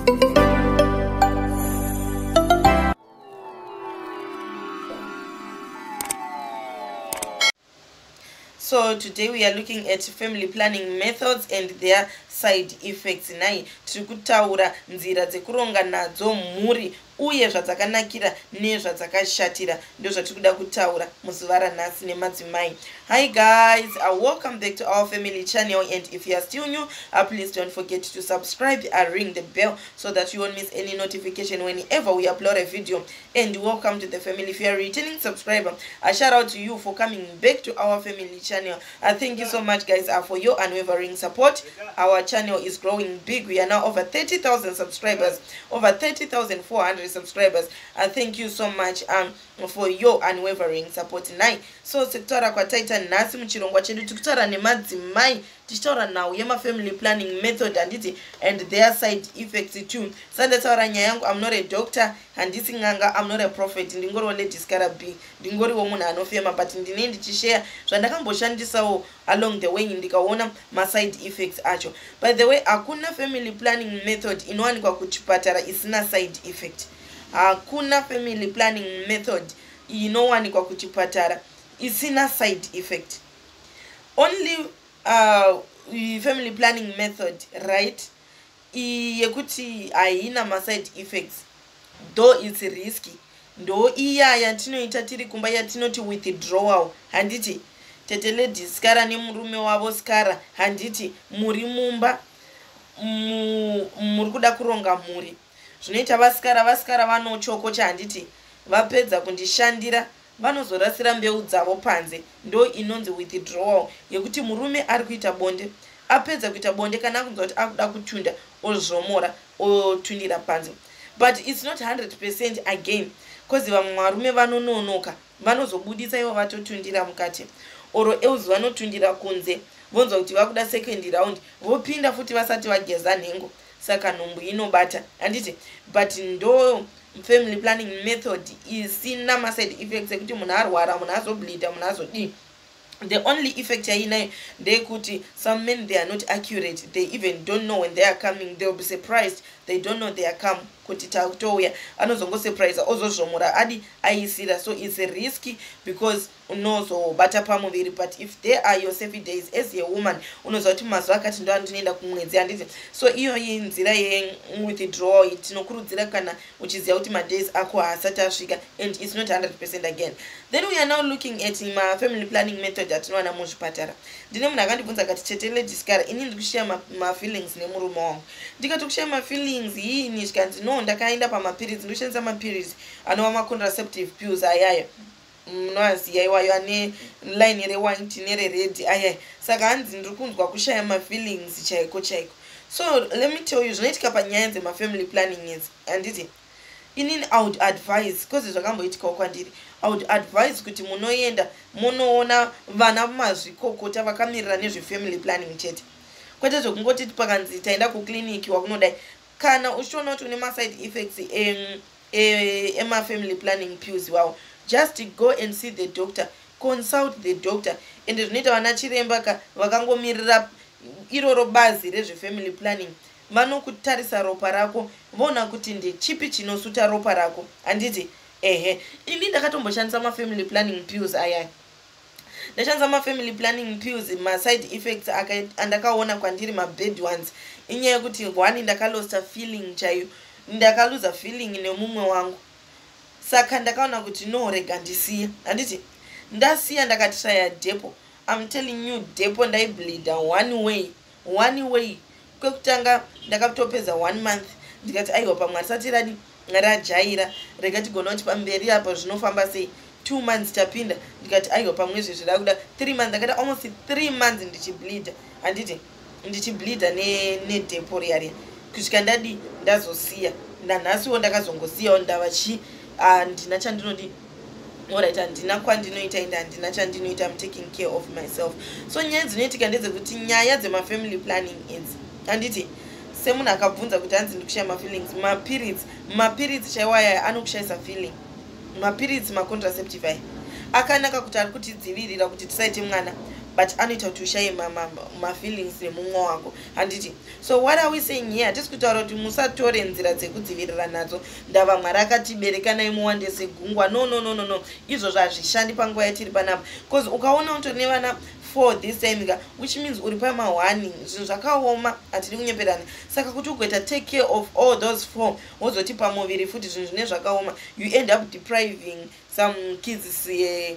So today we are looking at family planning methods and their side effects. Nai tikutaura nzira dzekuronga nadzo mhuri uye zvadzakanakira nezvadzakashatira ndio zvatikuda kutaura muzuva ranhasi nemadzimai. Hi guys, welcome back to our family channel, and if you are still new, please don't forget to subscribe and ring the bell so that you won't miss any notification whenever we upload a video. And welcome to the family. If you are a returning subscriber, a shout out to you for coming back to our family channel. Thank you so much guys for your unwavering support. Our channel is growing big. We are now over 30,000 subscribers, over 30,400 subscribers. Thank you so much for your unwavering support. Nai so sektora kwa taita nasi mchirongwa chedu tikutaura nemadzimai, tichitaura now yema family planning method and their side effects too. Sandataura nyaya yangu, I'm not a doctor, handisi nganga, I'm not a prophet, ndingori wale diskarabi, ndingori womunhu anofema, but ndine ndichishare zvandakamboshandisawo along the way ndikaona ma side effects acho. By the way, hakuna family planning method inowanikwa kuchipatara isina side effect. Hakuna family planning method inowanikwa kuchipatara isina side effect. Only family planning method, right, yekuti haina ma side effects, though it's risky, ndo iya yatinoita tiri kumba yatinoti withdrawal. Handiti tetele diskara nemurume wavo skara, handiti muri mumba muri kuda kuronga mhuri, zvinoita vaskara vanochokocha, handiti vapedza kundishandira vanozorasira mbeu dzavo panze, ndo inonzi withdrawal, yekuti murume ari kuita bonde, apedza kuita bonde kana kunzwa kuti akuda kutunda ozvomora otundira panze. But it's not 100% again, because vamwe varume vanononoka, vanozobudisa ivo vatotundira mukati, oro euzi vanotundira kunze, vonzwa kuti vakuda second round, vopinda futi vasati vageza nhengo, saka nhumbu inobata, handiti. But ndo family planning method isina ma side effects ekuti munhu arwara, munhu azobleeda, munhu azodii. The only effect yainayo ndeyekuti some men, they are not accurate, they even don't know when they are coming, they will be surprised, they don't know they are come, kuti takutoya anozongo surprise ozozvomora adi aisira. So it's a risky because unozobata pamuviri, but if there are your 7 days as a woman, unoziva kuti mazuva akati ndo andinoenda kumwedzi, handiti. So iyo nzira ye-withdrawal tinokurudzira kana uchiziva kuti madays ako haasati asvika, and it's not 100% again. Then we are now looking at ma family planning method atinowana muzvipatara. Ndine munhu akandibvunza akati chetele diskara, ini ndikushaya ma feelings nemurume wangu. Ndikati kushaya ma feelings yini, zvikanzi no ndakaenda pamapirizi, ndoshandisa mapirizi anova ma contraceptive pills ayayo, munoaziya iwayo ane line re-white nere-red ayayo. Saka hanzi ndiri kunzwa kushaya ma feelings chaiko chaiko. So let me tell you, zvinoitika panyaya dzema family planning idzi, handiti inini I would advise, because zvakamboitikawo kwandiri, I would advise kuti munoenda munoona vana mazvikokota vakamirira nezve family planning chete, kwete zvokungoti pakanzi taenda kukliniki wakunodai. Kana uchiona kuti une ma side effects ema family planning pills, wow, just go and see the doctor, consult the doctor. And zvinoita vana chiremba vakangomirira iroro bazi rezve family planning, vanokutarisa ropa rako, vona kuti ndechipi chinosuta ropa rako, handiti. Ini ndakatomboshandisa ma family planning pills aya. Ndashandisa ma family planning pills, ma side effects andakaona kwandiri ma bad ones, inyaya yekuti one, ndakalosa feeling chaiyo, ndakaluza feeling nemumwe wangu. Saka ndakaona kuti no, rega ndisiya, handiti. Ndasiya ndakati try depo. I'm telling you, depo ndaibleeda one way. Kwekutanga ndakatopedza 1 month, ndikati aiwa pamwe asati rajaira, rega tigona kuti pamberi apo zvinofamba sei. 2 months tapinda, ndikati aiwa pamwe zvira kuda 3 months, ndakati almost 3 months ndichibleeda, handiti ndichibleeda nedepo riya kusvika ndadi ndazosiya. Nanhasiwo ndakazongosiyawo ndava handina chandinodi, alright, handina kwandinoita ende handina chandinoita, I'm taking care of myself. So nyaya dzinoitika ndedzekuti nyaya dzema family planning idzi, handiti semunhu akabvunza kuti hanzi ndikushaya ma feelings, mapirizi chaiwo aya anokushayisa feeling. Mapirizi ma contraceptive aya akanaka kuti ari kutidzivirira kuti tisaite mwana, but anoita kuti ushaye mafeelings nemumwe wako handiti. So what are we saying here? Hatisi kutaura kuti musatore nzira dzekudzivirira nadzo, ndava Mwari akatibereka nai muwande segungwa. No, izvozvo hazvishandi panguva yatiri panapa, because ukaona utori nevana for this time, which means uri pama1 zvinhu zvakaoma, hatidi kunyeperana. Saka kuti ugoita take care of all those 4 wozoti pamuviri futi zvinhu zvine zvakaoma, you end up depriving some kids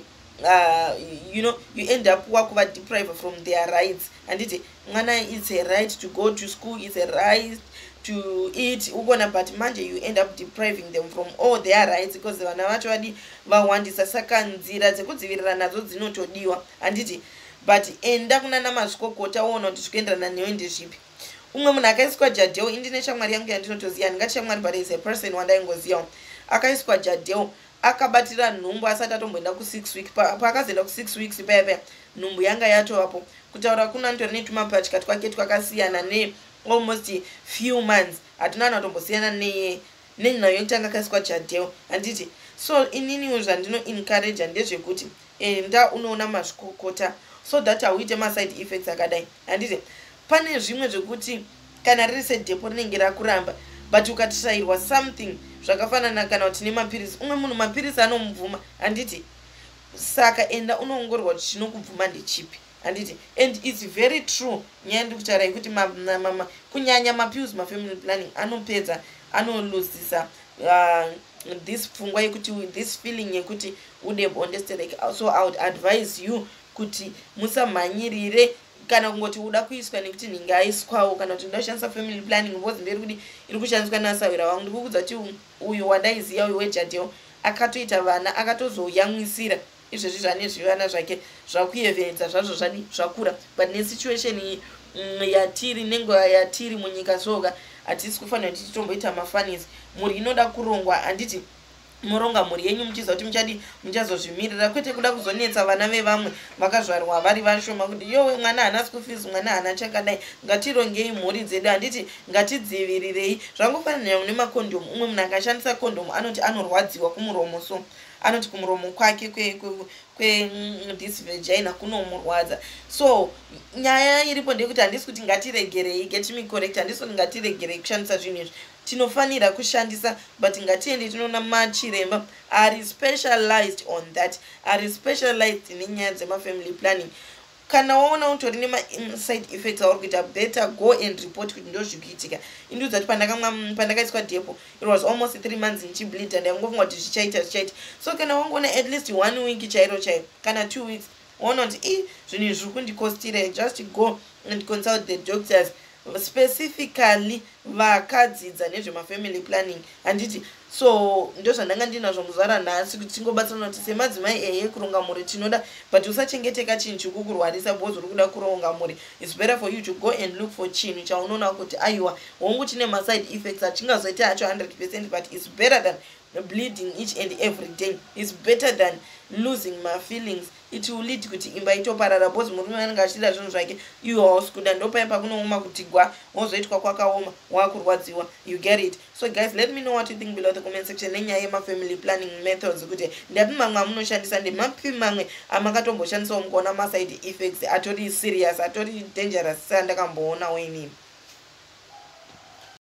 you end up wakuva deprived from their rights. Handiti mwana, it's a right to go to school, it's a right to eat ugona, but manje you end up depriving them from all their rights because vana vacho vadi vawandisa. Saka nzira dzekudzivirira nadzo dzinotodiwa handiti, but enda kunana mazvikokota woona kuti zvikuenderana newe ndezvipi. Umwe munhu akaiswa Jadeo, indine shamwari yangu yandinotoziva, ndingati shamwari, but is a person wandaingozivawo, akaiswa Jadeo akabatira nhumbu asati atomboenda ku6 weeks. Paakazoenda ku6 weeks paya nhumbu yanga yatovapo, kutaura kuna nditori netumapatya twake twakasiyana ne almost few months. Hatuna natombosiyana nenayo yekutanga akaiswa Jadeo handiti. So inini zvandino encourage ndezvekuti enda unoona mazvikokota so that hauite maside effects akadai handiti. Pane zvimwe zvekuti kana riri sedhepo rinenge rakuramba, but ukatishayirwa something zvakafanana kana kuti nemapirisi, umwe munhu mapirisi anomubvuma handiti. Saka enda unoongororwa kuti chinokubvuma ndechipi handiti. And it's very true nyaya ndikutaura kuti kunyanya mapills mafamily planning anopedza, anolosisa this pfungwa yekuti, this feeling yekuti ude bondeste. Like, so I would advise you kuti musamhanyirire kana kungoti uda kuiswa nekuti ninge aiswawo, kana kuti nda kushandisa family planning because ndiri kuti iri kushandiswa nasawira wangu. Ndikukudza kuti uyu wandaiziva uyu weJadeo akatoita vana akatozoyamwisira, izvezvi zvane zvivana zvake zvakuyevedza zvazvo zvadi zvakura, but nesituation yatiri nenguva yatiri munyika soga hatisi kufanira kuti titomboita mafanisi. Mhuri inoda kurongwa handiti. Muronga mhuri yenyu muchiziva kuti muchazozvimirira, kwete kuda kuzonetsa vana vevamwe vakazvarwa vari vashoma kuti yowe mwana haana school fees, mwana haana chakadai. Ngatirongei mhuri dzedu handiti, ngatidzivirirei. Zvangofanira nemakondomu. Umwe munhu akashandisa kondomu anoti anorwadziwa kumuromo, so anoti kumuromo kwake this vagina kunomurwadza. So nyaya iripo ndekuti handisi kuti ngatiregerei, get me correct, handisi kuti ngatiregerei kushandisa zvinhu izvi. Tinofanira kushandisa, but ngatiende tinoona machiremba ari specialized on that, ari specialized nenyaya dzemafamily planning. Kana waona utori nema-side effects auri kuita, better go and report kuti ndozvikuitika. Indiudza kuti pandakaiswa Depo, it was almost 3 months ndichibleed and ndangofunga kuti zvichaita. So kana wangoona at least 1 week chairo kana 2 weeks, waona kuti zvinhu zviri kundikostira, just go and consult the doctors specifically vakadzidza nezvemafamily planning handiti. So ndozvandanga ndinazvo muzvara nhasi kuti tingobatsirana kuti semadzimai kuronga mhuri tinoda, but usachengeteka chinhu chikukurwarisa because uri kuda kuronga mhuri. It's better for you to go and look for chinhu chaunoona kuti aiwa hongu chine maside effects achingazoita hacho 100%, but it's better than bleeding each and every day. It's better than losing my feelings. It will lead kuti imba itoparara because murume anenge achida zvinhu zvake, iwe hausikunda, ndopaya pakunooma kuti gwa wozoitwa kwakaoma wakurwadziwa. You get it? So guys, let me know what you think below the comment section nenyaya yemafamily planning methods, kuti ndapi mamwe amunoshandisa, ndemapi mamwe amakatomboshanisawo mukaona maside effects atori serious, atori dangerous seandakamboona wenini.